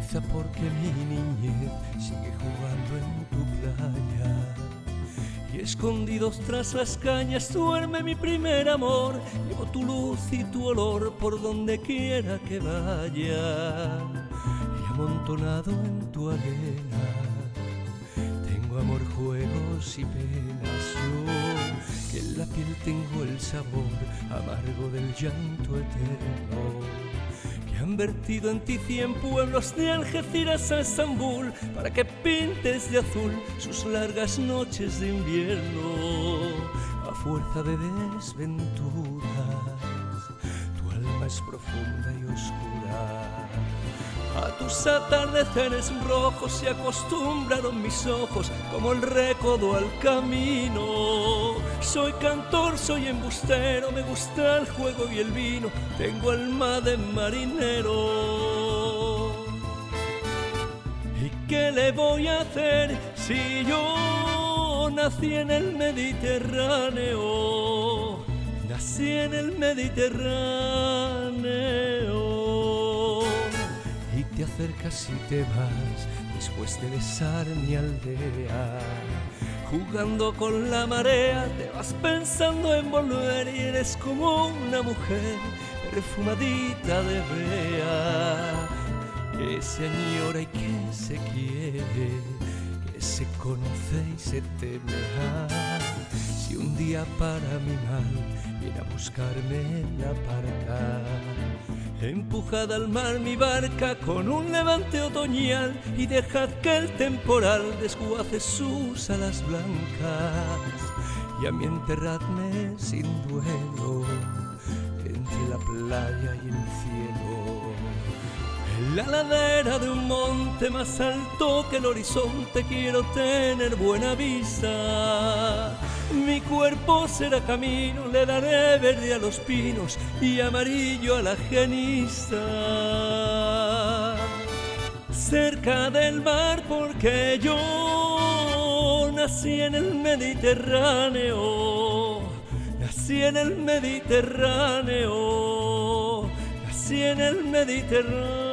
quizá porque mi niñez sigue jugando en tu playa. Y escondidos tras las cañas duerme mi primer amor. Llevo tu luz y tu olor por donde quiera que vaya. Y amontonado en tu arena tengo amor, juegos y penas. Yo que en la piel tengo el sabor amargo del llanto eterno. Han vertido en ti 100 pueblos de Algeciras a Estambul para que pintes de azul sus largas noches de invierno. A fuerza de desventuras, tu alma es profunda y oscura. A tus atardeceres rojos se acostumbraron mis ojos como el recodo al camino. Soy cantor, soy embustero, me gusta el juego y el vino, tengo alma de marinero. ¿Y qué le voy a hacer si yo nací en el Mediterráneo? Nací en el Mediterráneo. Y te acercas y te vas después de besar mi aldea. Jugando con la marea te vas pensando en volver y eres como una mujer perfumadita de brea, que se añora y que se quiere, que se conoce y se teme. Si un día para mi mal viene a buscarme la barca, empujad al mar mi barca con un levante otoñal y dejad que el temporal desguace sus alas blancas. Y a mí enterradme sin duelo entre la playa y el cielo, en la ladera de un monte más alto que el horizonte. Quiero tener buena vista, mi cuerpo será camino, le daré verde a los pinos y amarillo a la genista. Cerca del mar porque yo nací en el Mediterráneo, nací en el Mediterráneo, nací en el Mediterráneo.